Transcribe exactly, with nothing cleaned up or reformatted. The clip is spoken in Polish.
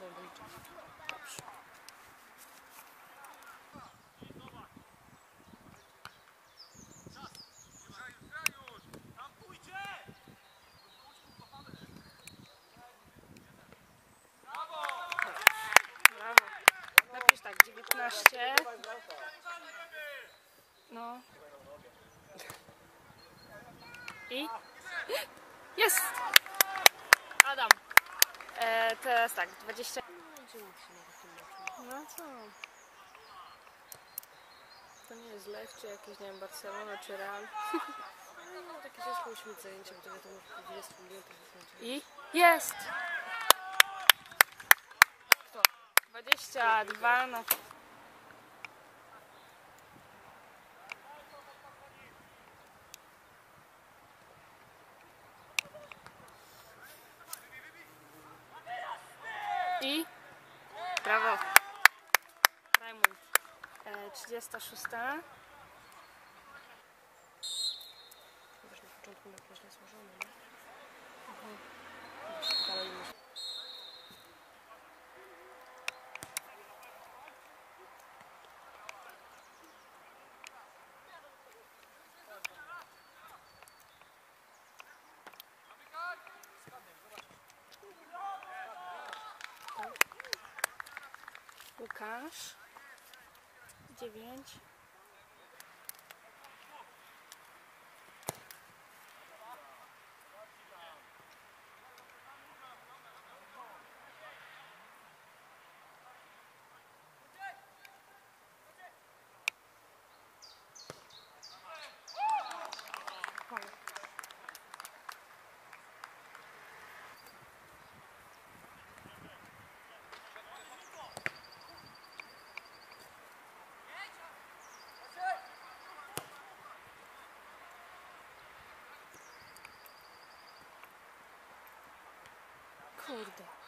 będę liczyć. Dobrze. Brawo. Napisz tak, dziewiętnaście. No. I? Jest! Adam. E, teraz tak, dwadzieścia. No co? To nie jest Lech, czy jakiś, nie wiem, Barcelona, czy Real. No, takie ciężko uśmieć zajęcie, bo to wiadomo, w dwudziestu minutach zakończyć. I? Jest! Kto? dwadzieścia dwa na... I? Brawo. Rajmund. E, trzydziesta szósta. Wiesz, na początku na źle złożony, nie? Mhm. Dalej już. Łukasz. dziewięć. Kurde.